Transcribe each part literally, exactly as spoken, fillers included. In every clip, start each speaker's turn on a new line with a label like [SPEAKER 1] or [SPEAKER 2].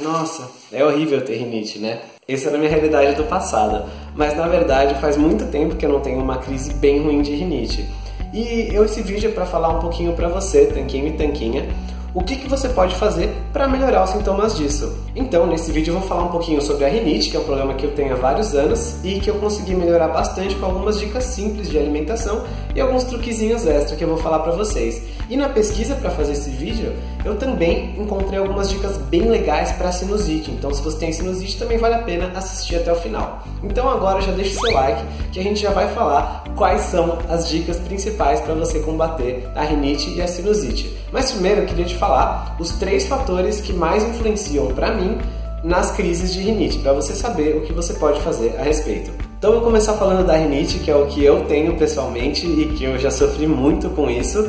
[SPEAKER 1] nossa, é horrível ter rinite, né? Essa era a minha realidade do passado. Mas na verdade faz muito tempo que eu não tenho uma crise bem ruim de rinite. E eu, esse vídeo é para falar um pouquinho para você, tanquinho e tanquinha, o que, que você pode fazer para melhorar os sintomas disso. Então, nesse vídeo eu vou falar um pouquinho sobre a rinite, que é um problema que eu tenho há vários anos e que eu consegui melhorar bastante com algumas dicas simples de alimentação e alguns truquezinhos extra que eu vou falar para vocês. E na pesquisa para fazer esse vídeo, eu também encontrei algumas dicas bem legais para sinusite. Então, se você tem sinusite, também vale a pena assistir até o final. Então agora já deixa o seu like, que a gente já vai falar quais são as dicas principais para você combater a rinite e a sinusite. Mas primeiro eu queria te falar os três fatores que mais influenciam para mim nas crises de rinite, para você saber o que você pode fazer a respeito. Então eu vou começar falando da rinite, que é o que eu tenho pessoalmente e que eu já sofri muito com isso.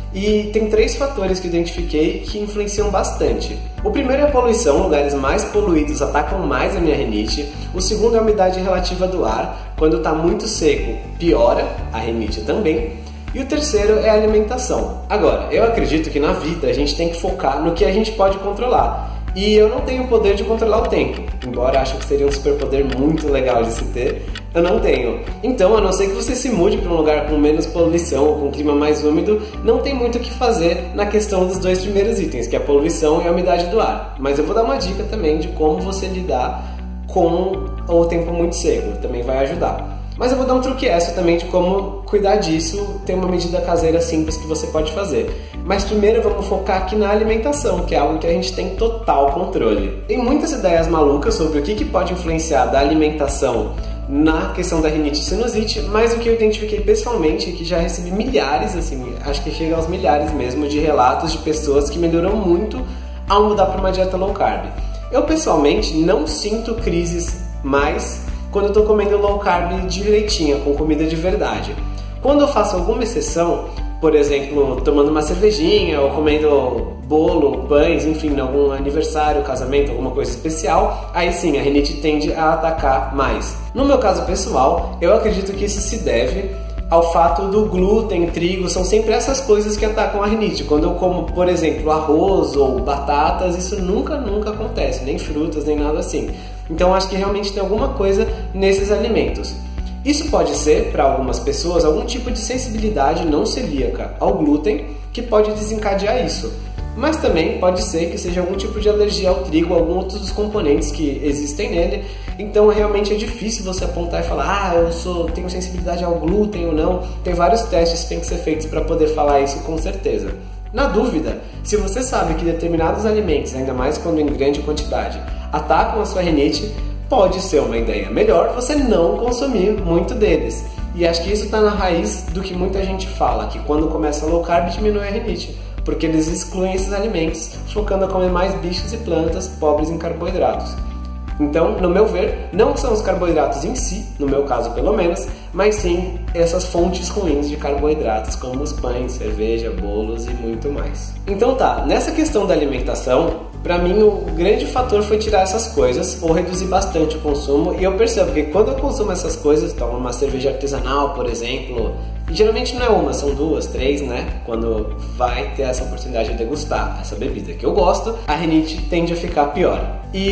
[SPEAKER 1] E tem três fatores que eu identifiquei que influenciam bastante. O primeiro é a poluição, lugares mais poluídos atacam mais a minha rinite. O segundo é a umidade relativa do ar, quando está muito seco piora a rinite também. E o terceiro é a alimentação. Agora, eu acredito que na vida a gente tem que focar no que a gente pode controlar. E eu não tenho o poder de controlar o tempo, embora acho que seria um superpoder muito legal de se ter, eu não tenho. Então, a não ser que você se mude para um lugar com menos poluição ou com um clima mais úmido, não tem muito o que fazer na questão dos dois primeiros itens, que é a poluição e a umidade do ar. Mas eu vou dar uma dica também de como você lidar com o tempo muito seco, também vai ajudar. Mas eu vou dar um truque extra também de como cuidar disso, tem uma medida caseira simples que você pode fazer. Mas primeiro vamos focar aqui na alimentação, que é algo que a gente tem total controle. Tem muitas ideias malucas sobre o que, que pode influenciar da alimentação na questão da rinite e sinusite, mas o que eu identifiquei pessoalmente é que já recebi milhares, assim, acho que chega aos milhares mesmo, de relatos de pessoas que melhoram muito ao mudar para uma dieta low carb. Eu pessoalmente não sinto crises mais quando eu estou comendo low carb direitinho, com comida de verdade. Quando eu faço alguma exceção, por exemplo, tomando uma cervejinha ou comendo bolo, pães, enfim, em algum aniversário, casamento, alguma coisa especial, aí sim a rinite tende a atacar mais. No meu caso pessoal, eu acredito que isso se deve ao fato do glúten, trigo, são sempre essas coisas que atacam a rinite. Quando eu como, por exemplo, arroz ou batatas, isso nunca, nunca acontece, nem frutas, nem nada assim. Então acho que realmente tem alguma coisa nesses alimentos. Isso pode ser, para algumas pessoas, algum tipo de sensibilidade não celíaca ao glúten que pode desencadear isso. Mas também pode ser que seja algum tipo de alergia ao trigo, algum outro dos componentes que existem nele. Então realmente é difícil você apontar e falar, ah, eu sou, tenho sensibilidade ao glúten ou não. Tem vários testes que têm que ser feitos para poder falar isso com certeza. Na dúvida, se você sabe que determinados alimentos, ainda mais quando em grande quantidade, atacam a sua rinite, pode ser uma ideia melhor você não consumir muito deles. E acho que isso está na raiz do que muita gente fala, que quando começa low carb diminui a rinite, porque eles excluem esses alimentos, focando a comer mais bichos e plantas pobres em carboidratos. Então, no meu ver, não são os carboidratos em si, no meu caso pelo menos, mas sim essas fontes ruins de carboidratos, como os pães, cerveja, bolos e muito mais. Então tá, nessa questão da alimentação, pra mim o grande fator foi tirar essas coisas ou reduzir bastante o consumo, e eu percebo que quando eu consumo essas coisas, tomo uma cerveja artesanal, por exemplo, e geralmente não é uma, são duas, três, né? Quando vai ter essa oportunidade de degustar essa bebida que eu gosto, a rinite tende a ficar pior.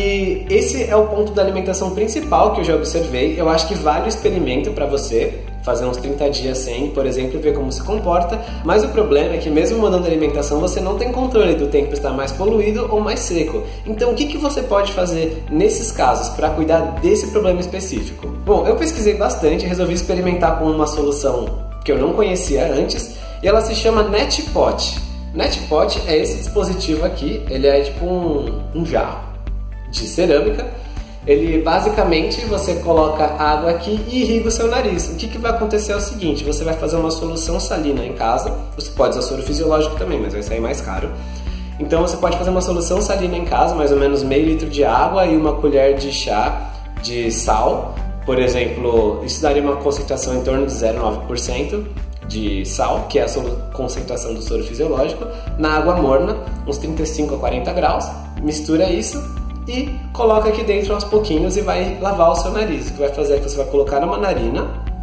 [SPEAKER 1] E esse é o ponto da alimentação principal que eu já observei. Eu acho que vale o experimento para você fazer uns trinta dias sem, por exemplo, e ver como se comporta. Mas o problema é que mesmo mudando a alimentação, você não tem controle do tempo estar mais poluído ou mais seco. Então o que, que você pode fazer nesses casos para cuidar desse problema específico? Bom, eu pesquisei bastante e resolvi experimentar com uma solução que eu não conhecia antes, e ela se chama NetPot. NetPot é esse dispositivo aqui, ele é tipo um, um jarro de cerâmica. Ele basicamente você coloca água aqui e irriga o seu nariz. O que, que vai acontecer é o seguinte, você vai fazer uma solução salina em casa, você pode usar soro fisiológico também, mas vai sair mais caro. Então você pode fazer uma solução salina em casa, mais ou menos meio litro de água e uma colher de chá de sal. Por exemplo, isso daria uma concentração em torno de zero vírgula nove por cento de sal, que é a concentração do soro fisiológico, na água morna, uns trinta e cinco a quarenta graus. Mistura isso e coloca aqui dentro aos pouquinhos e vai lavar o seu nariz. O que vai fazer é que você vai colocar numa narina,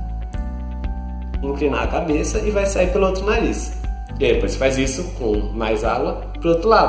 [SPEAKER 1] inclinar a cabeça e vai sair pelo outro nariz. E aí depois faz isso com mais água pro outro lado.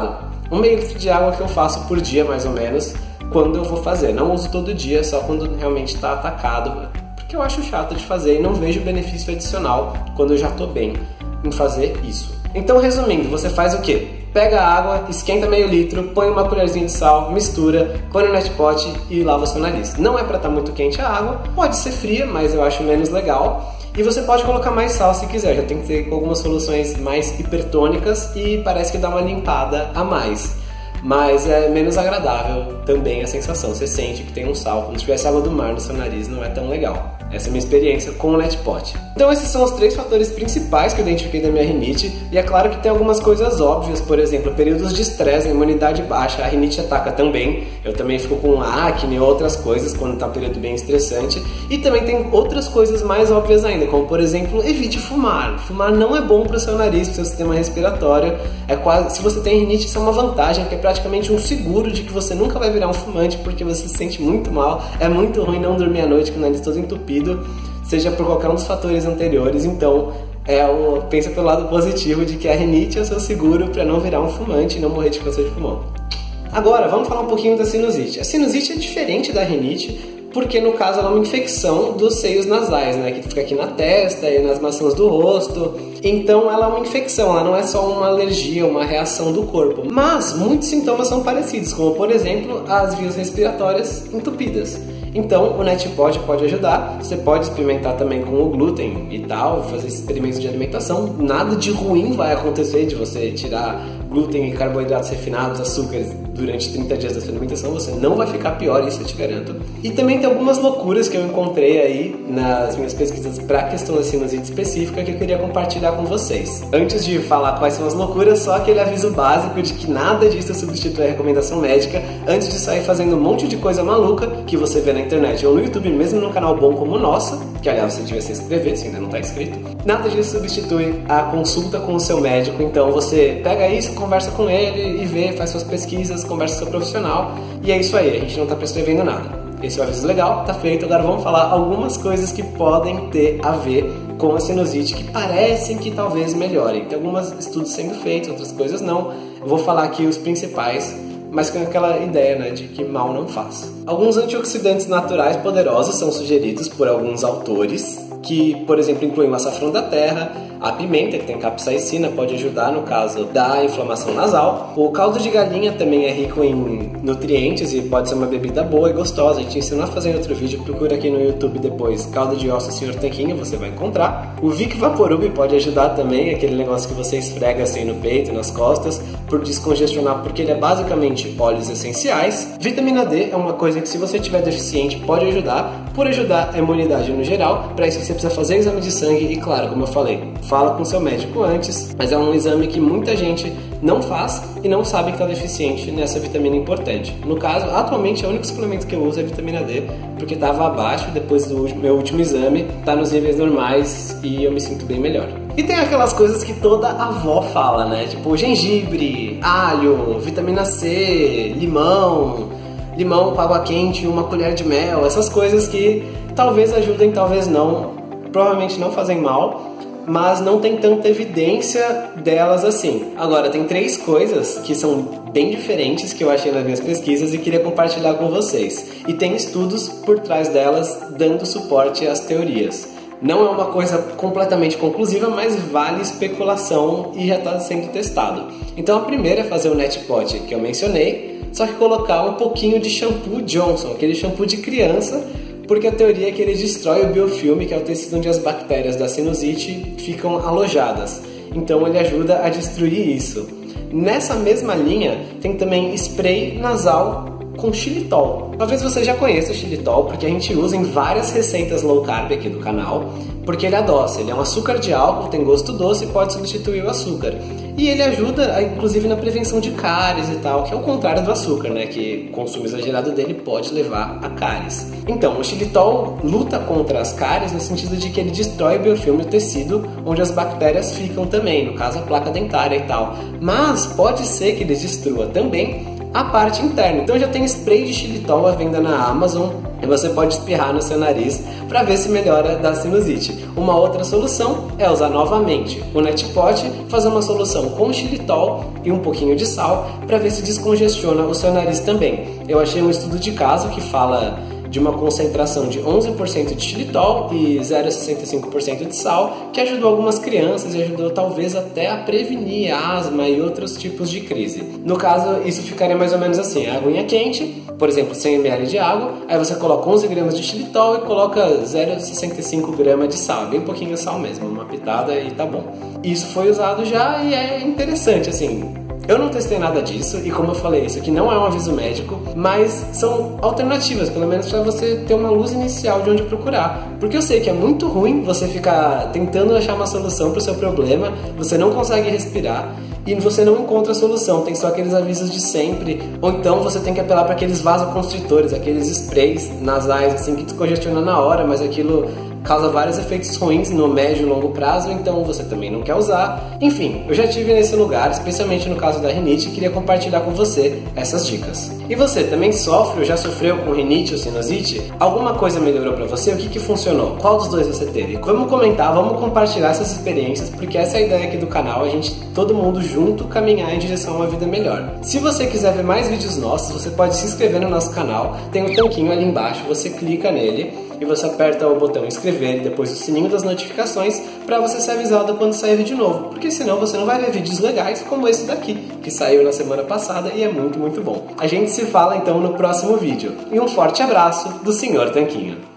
[SPEAKER 1] Um meio litro de água que eu faço por dia, mais ou menos, quando eu vou fazer. Não uso todo dia, só quando realmente está atacado, porque eu acho chato de fazer e não vejo benefício adicional quando eu já estou bem em fazer isso. Então, resumindo, você faz o quê? Pega a água, esquenta meio litro, põe uma colherzinha de sal, mistura, põe no Netpot e lava seu nariz. Não é para estar muito quente a água, pode ser fria, mas eu acho menos legal. E você pode colocar mais sal se quiser, já tem que ter algumas soluções mais hipertônicas e parece que dá uma limpada a mais. Mas é menos agradável também a sensação, você sente que tem um sal, como se tivesse água do mar no seu nariz, não é tão legal. Essa é a minha experiência com o Netpot. Então esses são os três fatores principais que eu identifiquei da minha rinite, e é claro que tem algumas coisas óbvias, por exemplo, períodos de estresse, imunidade baixa, a rinite ataca também, eu também fico com acne e outras coisas quando está um período bem estressante, e também tem outras coisas mais óbvias ainda, como por exemplo, evite fumar. Fumar não é bom para o seu nariz, para o seu sistema respiratório, é quase, se você tem rinite isso é uma vantagem, porque é praticamente um seguro de que você nunca vai virar um fumante, porque você se sente muito mal, é muito ruim não dormir à noite com o nariz todo entupido, seja por qualquer um dos fatores anteriores. Então é o, pensa pelo lado positivo de que a rinite é o seu seguro para não virar um fumante e não morrer de câncer de pulmão. Agora vamos falar um pouquinho da sinusite. A sinusite é diferente da rinite porque no caso ela é uma infecção dos seios nasais, né, que fica aqui na testa e nas maçãs do rosto. Então ela é uma infecção, ela não é só uma alergia, uma reação do corpo. Mas muitos sintomas são parecidos, como por exemplo as vias respiratórias entupidas. Então o Netpot pode ajudar, você pode experimentar também com o glúten e tal, fazer experimentos de alimentação. Nada de ruim vai acontecer de você tirar glúten e carboidratos refinados, açúcares durante trinta dias da sua alimentação, você não vai ficar pior, isso eu te garanto. E também tem algumas loucuras que eu encontrei aí nas minhas pesquisas para a questão da sinusite específica que eu queria compartilhar com vocês. Antes de falar quais são as loucuras, só aquele aviso básico de que nada disso substitui a recomendação médica antes de sair fazendo um monte de coisa maluca que você vê na internet ou no YouTube, mesmo num canal bom como o nosso, que aliás você devia se inscrever se ainda não está inscrito. Nada disso substitui a consulta com o seu médico, então você pega isso, conversa com ele e vê, faz suas pesquisas, conversa com o seu profissional, e é isso aí, a gente não está prescrevendo nada. Esse é o aviso legal, tá feito. Agora vamos falar algumas coisas que podem ter a ver com a sinusite, que parecem que talvez melhorem. Tem alguns estudos sendo feitos, outras coisas não. Eu vou falar aqui os principais, mas com aquela ideia, né, de que mal não faz. Alguns antioxidantes naturais poderosos são sugeridos por alguns autores, que, por exemplo, incluem o açafrão da terra, a pimenta, que tem capsaicina, pode ajudar no caso da inflamação nasal. O caldo de galinha também é rico em nutrientes e pode ser uma bebida boa e gostosa. A gente ensinou a fazer em outro vídeo, procura aqui no YouTube depois, caldo de ossos senhor Tanquinho, você vai encontrar. O Vic Vaporub pode ajudar também, aquele negócio que você esfrega assim no peito, nas costas, por descongestionar, porque ele é basicamente óleos essenciais. Vitamina D é uma coisa que, se você tiver deficiente, pode ajudar, por ajudar a imunidade no geral. Para isso você precisa fazer exame de sangue e, claro, como eu falei, fala com seu médico antes, mas é um exame que muita gente não faz e não sabe que está deficiente nessa vitamina importante. No caso, atualmente, o único suplemento que eu uso é a vitamina D, porque estava abaixo, depois do meu último exame, está nos níveis normais e eu me sinto bem melhor. E tem aquelas coisas que toda avó fala, né? Tipo gengibre, alho, vitamina C, limão, limão com água quente, uma colher de mel, essas coisas que talvez ajudem, talvez não, provavelmente não fazem mal, mas não tem tanta evidência delas assim. Agora, tem três coisas que são bem diferentes que eu achei nas minhas pesquisas e queria compartilhar com vocês. E tem estudos por trás delas dando suporte às teorias. Não é uma coisa completamente conclusiva, mas vale especulação e já está sendo testado. Então a primeira é fazer o Netpot que eu mencionei, só que colocar um pouquinho de shampoo Johnson, aquele shampoo de criança, porque a teoria é que ele destrói o biofilme, que é o tecido onde as bactérias da sinusite ficam alojadas. Então ele ajuda a destruir isso. Nessa mesma linha tem também spray nasal com xilitol. Talvez você já conheça o xilitol, porque a gente usa em várias receitas low carb aqui do canal, porque ele adoça, ele é um açúcar de álcool, tem gosto doce e pode substituir o açúcar. E ele ajuda, inclusive, na prevenção de cáries e tal, que é o contrário do açúcar, né? Que o consumo exagerado dele pode levar a cáries. Então, o xilitol luta contra as cáries no sentido de que ele destrói o biofilme do tecido onde as bactérias ficam também, no caso a placa dentária e tal. Mas pode ser que ele destrua também a parte interna. Então já tem spray de xilitol à venda na Amazon, e você pode espirrar no seu nariz para ver se melhora da sinusite. Uma outra solução é usar novamente o NetPot, fazer uma solução com xilitol e um pouquinho de sal para ver se descongestiona o seu nariz também. Eu achei um estudo de caso que fala de uma concentração de onze por cento de xilitol e zero vírgula sessenta e cinco por cento de sal, que ajudou algumas crianças e ajudou talvez até a prevenir asma e outros tipos de crise. No caso, isso ficaria mais ou menos assim: a aguinha quente, por exemplo, cem mililitros de água, aí você coloca onze gramas de xilitol e coloca zero vírgula sessenta e cinco gramas de sal, bem pouquinho de sal mesmo, uma pitada e tá bom. Isso foi usado já e é interessante, assim. Eu não testei nada disso e, como eu falei, isso aqui não é um aviso médico, mas são alternativas, pelo menos para você ter uma luz inicial de onde procurar. Porque eu sei que é muito ruim você ficar tentando achar uma solução para o seu problema, você não consegue respirar e você não encontra a solução, tem só aqueles avisos de sempre, ou então você tem que apelar para aqueles vasoconstritores, aqueles sprays nasais assim que descongestionam na hora, mas aquilo causa vários efeitos ruins no médio e longo prazo, então você também não quer usar. Enfim, eu já estive nesse lugar, especialmente no caso da rinite, e queria compartilhar com você essas dicas. E você também sofre ou já sofreu com rinite ou sinusite? Alguma coisa melhorou pra você? O que que funcionou? Qual dos dois você teve? Vamos comentar, vamos compartilhar essas experiências, porque essa é a ideia aqui do canal, a gente, todo mundo junto, caminhar em direção a uma vida melhor. Se você quiser ver mais vídeos nossos, você pode se inscrever no nosso canal, tem um tanquinho ali embaixo, você clica nele e você aperta o botão inscrever e depois o sininho das notificações para você ser avisado quando sair vídeo novo, porque senão você não vai ver vídeos legais como esse daqui, que saiu na semana passada e é muito, muito bom. A gente se fala então no próximo vídeo. E um forte abraço do senhor Tanquinho.